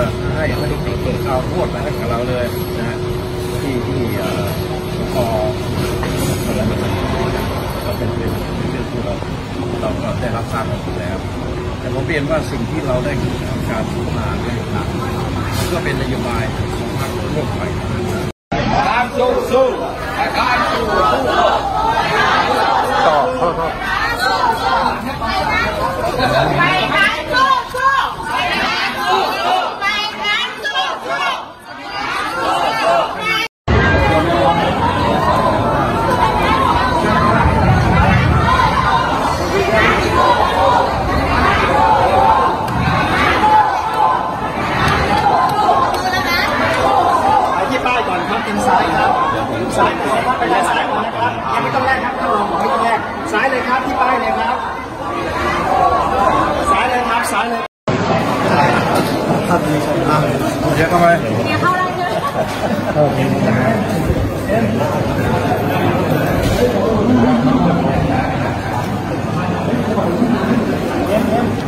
ให้เปิดเอาโทษมาให้กับเราเลยนะฮะที่พอก็เป็นเรื่องที่เราก็ได้รับทราบมาแล้วแต่ผมเรียนว่าสิ่งที่เราได้ทำการพัฒนาได้หนักก็เป็นนโยบายของพรรคร่วมไปการสู้การสู้ต่อซ้ายครับซ้ายนะครับไปซ้ายก่อนนะครับยังไม่ต้องแรกครับท่านรองไม่ต้องแรกซ้ายเลยครับที่ป้ายเลยครับซ้ายเลยครับซ้ายเลยครับเดี๋ยวเข้าไปเดี๋ยวเข้าได้เลยโอเค